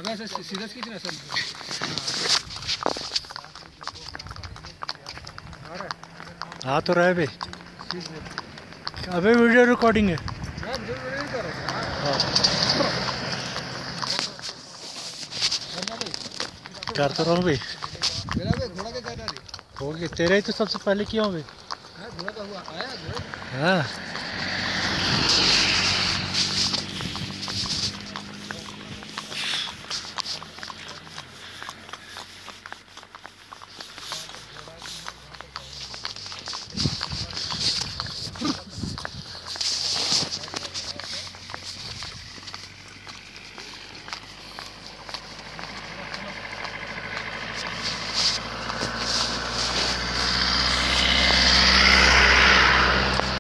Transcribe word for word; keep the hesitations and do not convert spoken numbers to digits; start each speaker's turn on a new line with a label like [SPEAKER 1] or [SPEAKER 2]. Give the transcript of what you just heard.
[SPEAKER 1] वैसे सीधा खींचना सर।
[SPEAKER 2] हाँ तो रहे भी अबे वीडियो रिकॉर्डिंग है। कर तो रहा हूँ भाई। हो गया तेरे ही तो सबसे पहले किया हूँ भाई। हाँ